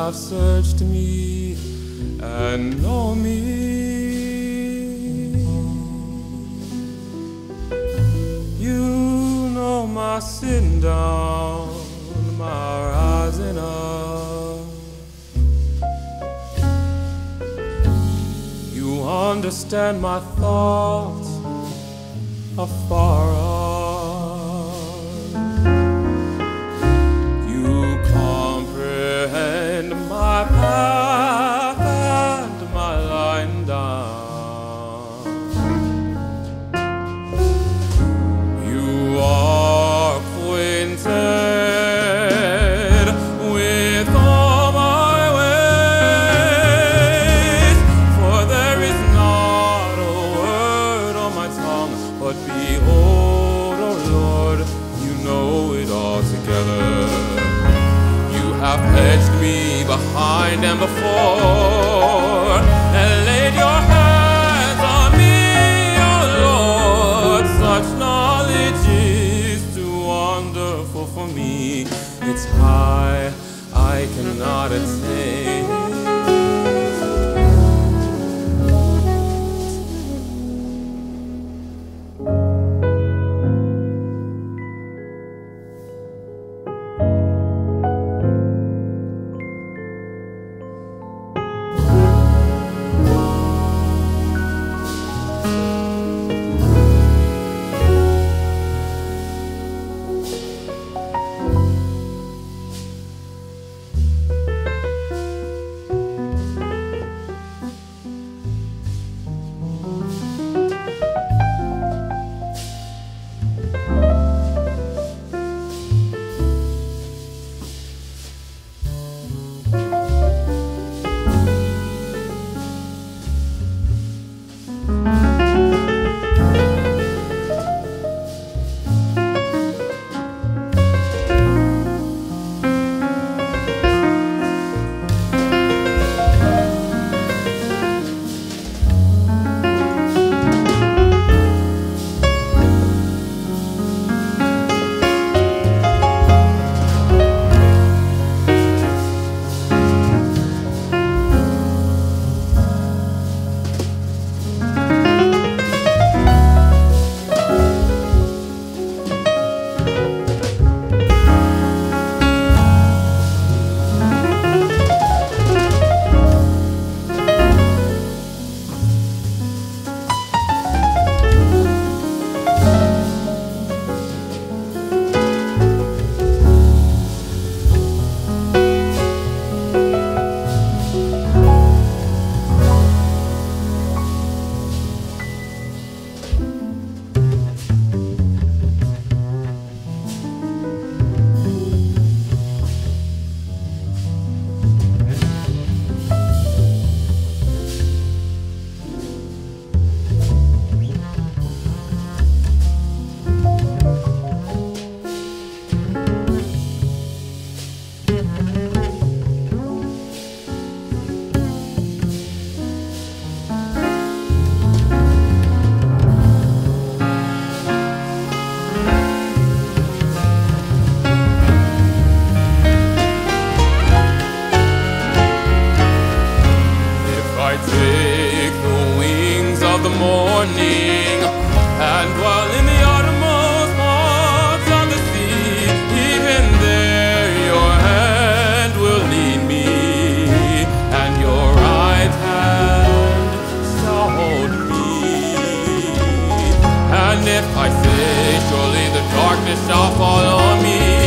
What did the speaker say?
have searched me and know me. You know my sitting down, my rising up. You understand my thoughts afar off. You comprehend my path and my lying down. You are acquainted with all my ways, for there is not a word on my tongue, but behold, O Lord, you know it all together. You have hedged me behind and before, and laid your hands on me, O Lord. Such knowledge is too wonderful for me. It's high, I cannot attain. Morning, and while in the outermost parts of the sea, even there your hand will lead me, and your right hand shall hold me. And if I say, surely the darkness shall fall on me,